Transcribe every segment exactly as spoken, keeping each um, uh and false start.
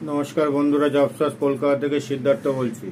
নমস্কার বন্ধুরা, জবসাস কলকাতা থেকে সিদ্ধার্থ বলছি।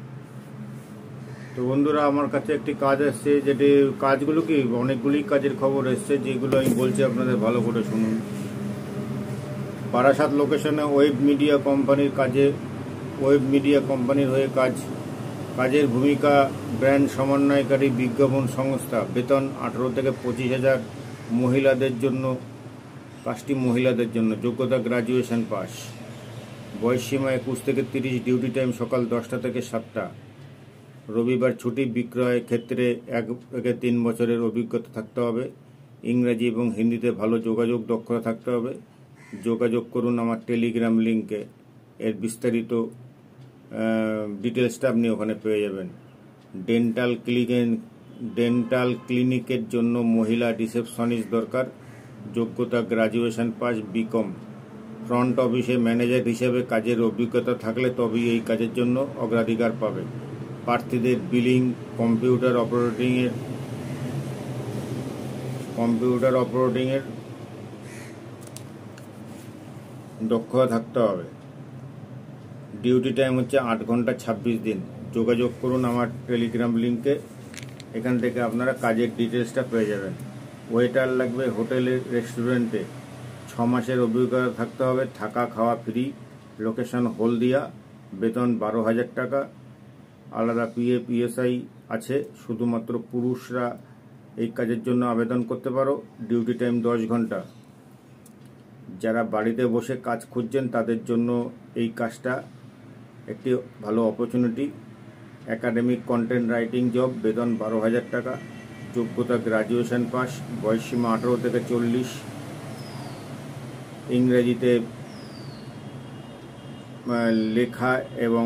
তো বন্ধুরা, আমার কাছে একটি কাজ এসছে, যেটি কাজগুলো কি অনেকগুলি কাজের খবর এসছে, যেগুলো আমি বলছি আপনাদের ভালো করে শুনুন। বারাসাত লোকেশনে ওয়েব মিডিয়া কোম্পানির কাজে ওয়েব মিডিয়া কোম্পানির হয়ে কাজ কাজের ভূমিকা ব্র্যান্ড সমন্বয়কারী বিজ্ঞাপন সংস্থা। বেতন আঠারো থেকে পঁচিশ হাজার মহিলাদের জন্য কাজটি মহিলাদের জন্য যোগ্যতা গ্রাজুয়েশন পাস। বয়সসীমা একুশ থেকে তিরিশ। ডিউটি টাইম সকাল দশটা থেকে সাতটা। রবিবার ছুটি। বিক্রয় ক্ষেত্রে এক থেকে তিন বছরের অভিজ্ঞতা থাকতে হবে। ইংরাজি এবং হিন্দিতে ভালো যোগাযোগ দক্ষতা থাকতে হবে। যোগাযোগ করুন আমার টেলিগ্রাম লিঙ্কে। এর বিস্তারিত ডিটেলসটা আপনি ওখানে পেয়ে যাবেন। ডেন্টাল ক্লিনিক ডেন্টাল ক্লিনিকের জন্য মহিলা রিসেপশনিস্ট দরকার। যোগ্যতা গ্রাজুয়েশন পাস বিকম। ফ্রন্ট অফিসে ম্যানেজার হিসেবে কাজের অভিজ্ঞতা থাকলে তবেই এই কাজের জন্য অগ্রাধিকার পাবে। প্রার্থীদের বিলিং, কম্পিউটার অপারেটিংয়ের কম্পিউটার অপারেটিংয়ের দক্ষতা থাকতে হবে। ডিউটি টাইম হচ্ছে আট ঘন্টা ছাব্বিশ দিন। যোগাযোগ করুন আমার টেলিগ্রাম লিঙ্কে। এখান থেকে আপনারা কাজের ডিটেলসটা পেয়ে যাবেন। ওয়েটার লাগবে হোটেলের রেস্টুরেন্টে। ছ মাসের অভিজ্ঞতা থাকতে হবে। থাকা খাওয়া ফ্রি। লোকেশন হলদিয়া। বেতন বারো হাজার টাকা। আলাদা পিএ পিএসআই আছে। শুধুমাত্র পুরুষরা এই কাজের জন্য আবেদন করতে পারো। ডিউটি টাইম দশ ঘন্টা। যারা বাড়িতে বসে কাজ খুঁজছেন তাদের জন্য এই কাজটা একটি ভালো opportunity. Academic content writing job. বেতন বারো হাজার টাকা। যোগ্যতা গ্রাজুয়েশন পাস। বয়সসীমা আঠারো থেকে চল্লিশ। ইংরেজিতে লেখা এবং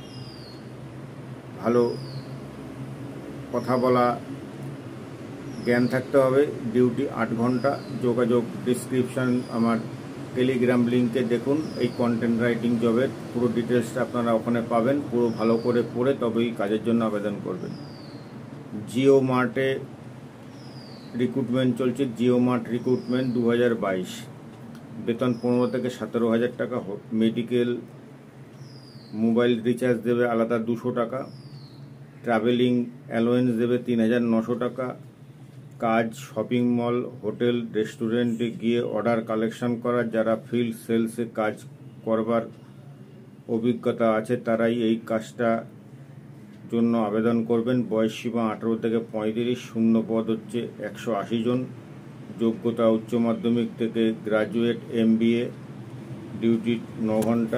ভালো কথা বলা জ্ঞান থাকতে হবে। ডিউটি আট ঘন্টা। যোগাযোগ ডিসক্রিপশন আমার টেলিগ্রাম লিঙ্কে দেখুন। এই কন্টেন্ট রাইটিং জবের পুরো ডিটেলসটা আপনারা ওখানে পাবেন। পুরো ভালো করে পড়ে তবেই কাজের জন্য আবেদন করবেন। জিও মার্টে রিক্রুটমেন্ট চলছে। জিও মার্ট রিক্রুটমেন্ট দু হাজার বাইশ। বেতন পনেরো থেকে সতেরো হাজার টাকা। মেডিকেল মোবাইল রিচার্জ দেবে আলাদা দুশো টাকা। ট্রাভেলিং অ্যালোয়েন্স দেবে তিন হাজার নশো টাকা। কাজ শপিং মল, হোটেল, রেস্টুরেন্টে গিয়ে অর্ডার কালেকশন করা। যারা ফিল্ড সেলসে কাজ করবার অভিজ্ঞতা আছে তারাই এই কাজটা জন্য আবেদন করবেন। বয়সসীমা আঠারো থেকে পঁয়ত্রিশ। শূন্য পদ হচ্ছে একশো আশি জন। যোগ্যতা উচ্চ মাধ্যমিক থেকে গ্রাজুয়েট এমবিএ। ডিউটি ন ঘন্টা।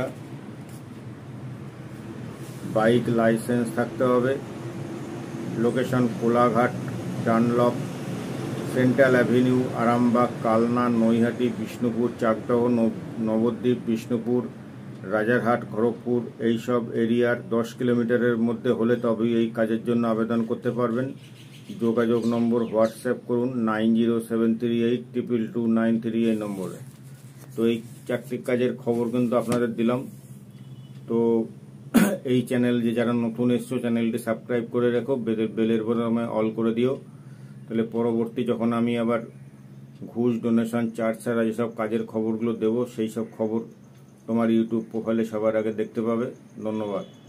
বাইক লাইসেন্স থাকতে হবে। Location Kolaghat, Dunlop, Central Avenue, Arambagh, Kalna, Naihati, Bishnupur, Chakdaha, Nabadwip, Bishnupur, Rajarhat, Kharagpur এইসব এরিয়ার দশ কিলোমিটারের মধ্যে হলে তবেই এই কাজের জন্য আবেদন করতে পারবেন। যোগাযোগ নম্বর হোয়াটসঅ্যাপ করুন nine zero seven three eight triple two nine three এই নম্বরে। তো এই চারটি কাজের খবর কিন্তু আপনাদের দিলাম। তো এই চ্যানেল যে যারা নতুন এসছো চ্যানেলটি সাবস্ক্রাইব করে রেখো। বেলের বোতামে অল করে দিও। তাহলে পরবর্তী যখন আমি আবার ঘুষ, ডোনেশন, চার্জ ছাড়া যেসব কাজের খবরগুলো দেবো সেই সব খবর তোমার ইউটিউব প্রোফাইলে সবার আগে দেখতে পাবে। ধন্যবাদ।